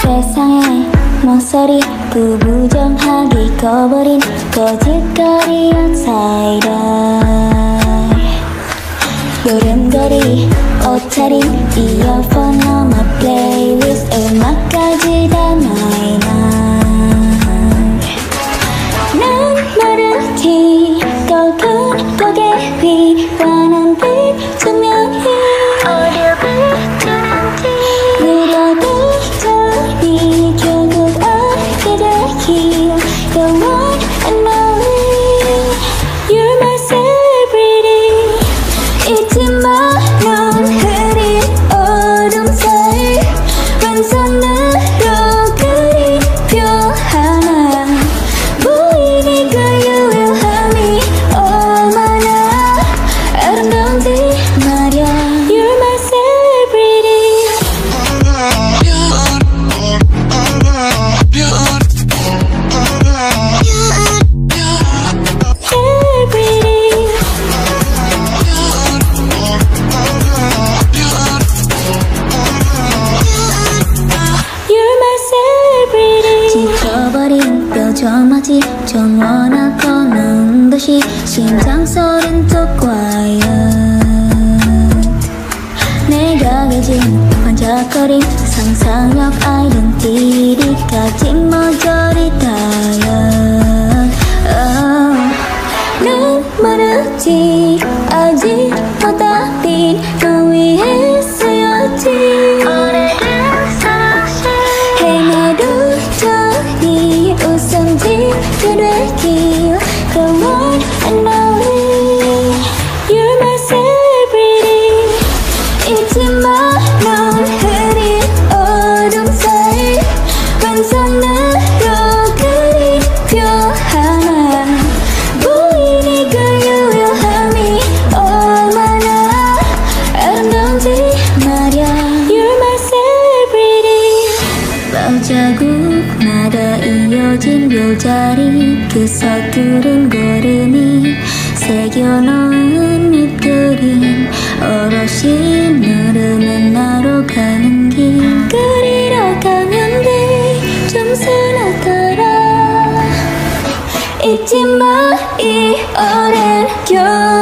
세상에 모서리 부부정하게 커버린 거짓거리한 사이다. 노름거리 옷차림 이어폰 넘어 플레이리스트 음악까지 다 나의 난 모르지 거울 고개 위 환한 빛 조명이 어려 비추는지 느려도 저리 결국 알게 되길 You're one and only You're my celebrity 잊지 마 넌 흐린 어둠 사이 왼손으로 그림표 하나 보이니 그 유효함이 얼마나 아름다운지 말야 You're my celebrity 지쳐버린 뼈저마지 정원하고 눈부시 심장 소린 또 quiet 내가 가진 반짝거림 상상력 아이덴티티까지 모조리 다야 난 모르지 아직 못답인 너 위해 쓰였지 오래된 상식 행해도 저리 웃음짓게 되길 The one and only You're my celebrity 잊지 마 넌 흐린 어둠 사이 왼손으로 그림표 하나 보이니 그 유효함이 얼마나 아름다운지 말야 You're my celebrity 발자국마다 이어진 묘자리 그 서투른 걸음이 새겨놓은 밑그림 오롯이 누르면 나로 가는 길 그리러 가면 돼 좀 서나더라 잊지 마 이 오랜 겨